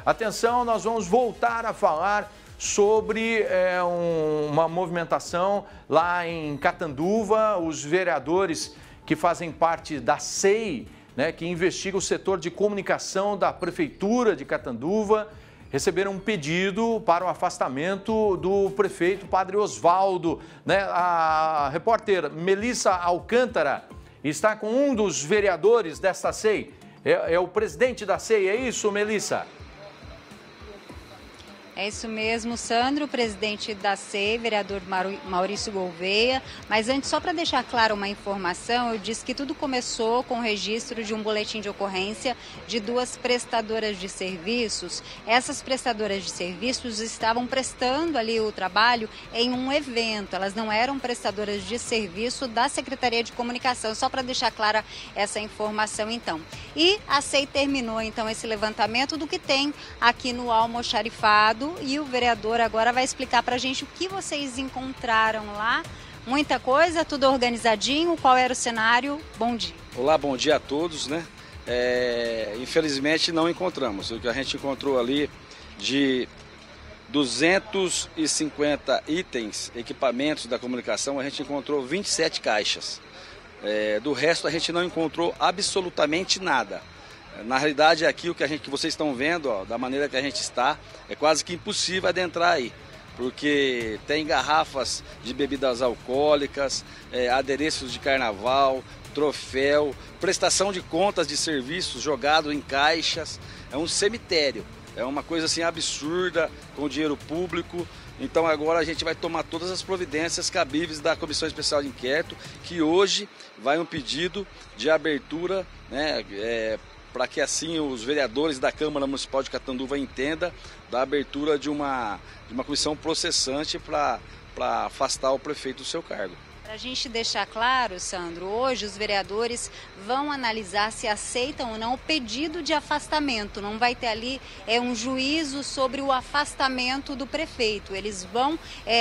Atenção, nós vamos voltar a falar sobre uma movimentação lá em Catanduva. Os vereadores que fazem parte da SEI, né, que investiga o setor de comunicação da Prefeitura de Catanduva, receberam um pedido para o afastamento do prefeito Padre Osvaldo, né? A repórter Melissa Alcântara está com um dos vereadores desta SEI. É o presidente da SEI, é isso, Melissa? É isso mesmo, Sandro, presidente da SEI, vereador Maurício Gouveia. Mas antes, só para deixar claro uma informação, eu disse que tudo começou com o registro de um boletim de ocorrência de duas prestadoras de serviços. Essas prestadoras de serviços estavam prestando ali o trabalho em um evento. Elas não eram prestadoras de serviço da Secretaria de Comunicação, só para deixar clara essa informação então. E a SEI terminou então esse levantamento do que tem aqui no almoxarifado. E o vereador agora vai explicar para a gente o que vocês encontraram lá. Muita coisa, tudo organizadinho. Qual era o cenário? Bom dia. Olá, bom dia a todos, né? Infelizmente não encontramos. O que a gente encontrou ali de 250 itens, equipamentos da comunicação, a gente encontrou 27 caixas. Do resto a gente não encontrou absolutamente nada. Na realidade, aqui o que vocês estão vendo, ó, da maneira que a gente está, é quase que impossível adentrar aí, porque tem garrafas de bebidas alcoólicas, adereços de carnaval, troféu, prestação de contas de serviços jogado em caixas. É um cemitério, é uma coisa assim absurda, com dinheiro público. Então agora a gente vai tomar todas as providências cabíveis da Comissão Especial de Inquérito, que hoje vai um pedido de abertura, né, para que assim os vereadores da Câmara Municipal de Catanduva entendam da abertura de uma comissão processante para afastar o prefeito do seu cargo. Para a gente deixar claro, Sandro, hoje os vereadores vão analisar se aceitam ou não o pedido de afastamento. Não vai ter ali um juízo sobre o afastamento do prefeito. Eles vão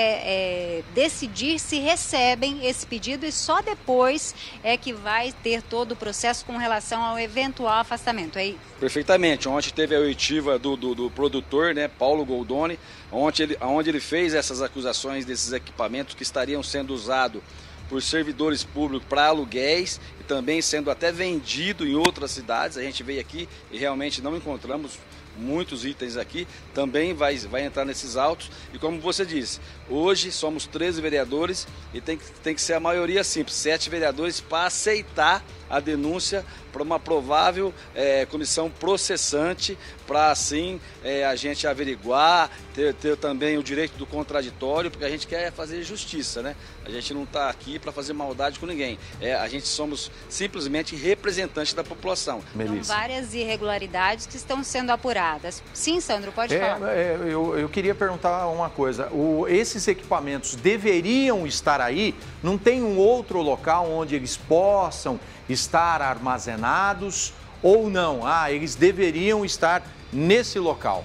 decidir se recebem esse pedido e só depois é que vai ter todo o processo com relação ao eventual afastamento. É isso? Perfeitamente. Ontem teve a oitiva do produtor, né, Paulo Goldoni, onde ele fez essas acusações desses equipamentos que estariam sendo usados por servidores públicos para aluguéis e também sendo até vendido em outras cidades. A gente veio aqui e realmente não encontramos muitos itens aqui, também vai entrar nesses autos. E como você disse, hoje somos 13 vereadores e tem que ser a maioria simples, 7 vereadores para aceitar a denúncia para uma provável comissão processante, para assim a gente averiguar, ter também o direito do contraditório, porque a gente quer fazer justiça, né? A gente não está aqui para fazer maldade com ninguém. A gente somos simplesmente representantes da população. São várias irregularidades que estão sendo apuradas. Sim, Sandro, pode falar. Eu queria perguntar uma coisa. Esses equipamentos deveriam estar aí? Não tem um outro local onde eles possam estar armazenados ou não? Eles deveriam estar nesse local.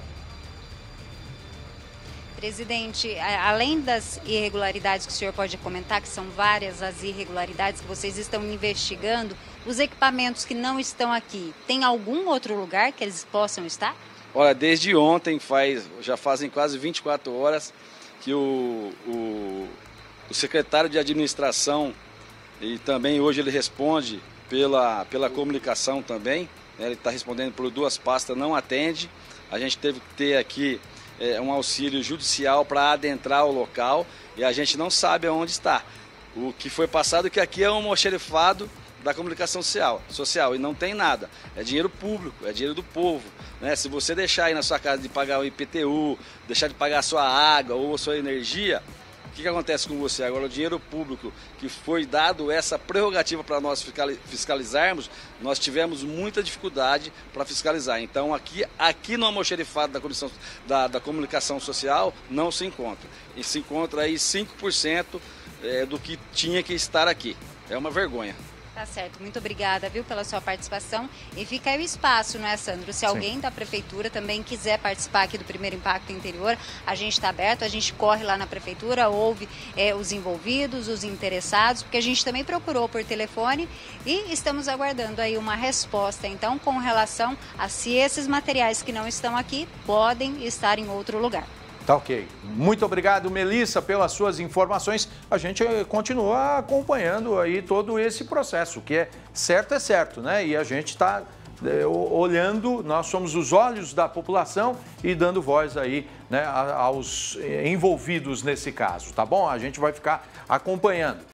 Presidente, além das irregularidades que o senhor pode comentar, que são várias as irregularidades que vocês estão investigando, os equipamentos que não estão aqui, tem algum outro lugar que eles possam estar? Olha, desde ontem, já fazem quase 24 horas que o secretário de administração, e também hoje ele responde pela comunicação também, né, ele está respondendo por duas pastas, não atende. A gente teve que ter aqui um auxílio judicial para adentrar o local e a gente não sabe aonde está. O que foi passado é que aqui é um almoxarifado da comunicação social e não tem nada. É dinheiro público, é dinheiro do povo, né? Se você deixar aí na sua casa de pagar o IPTU, deixar de pagar a sua água ou a sua energia, o que acontece com você? Agora, o dinheiro público que foi dado essa prerrogativa para nós fiscalizarmos, nós tivemos muita dificuldade para fiscalizar. Então, aqui no almoxarifado da Comissão da Comunicação Social não se encontra. E se encontra aí 5% do que tinha que estar aqui. É uma vergonha. Tá certo, muito obrigada, viu, pela sua participação. E fica aí o espaço, não é, Sandro? Se alguém da prefeitura também quiser participar aqui do Primeiro Impacto Interior, a gente está aberto, a gente corre lá na prefeitura, ouve os envolvidos, os interessados, porque a gente também procurou por telefone e estamos aguardando aí uma resposta, então, com relação a se esses materiais que não estão aqui podem estar em outro lugar. Tá ok. Muito obrigado, Melissa, pelas suas informações. A gente continua acompanhando aí todo esse processo. O que é certo, né? E a gente está olhando, nós somos os olhos da população e dando voz aí, né, aos envolvidos nesse caso, tá bom? A gente vai ficar acompanhando.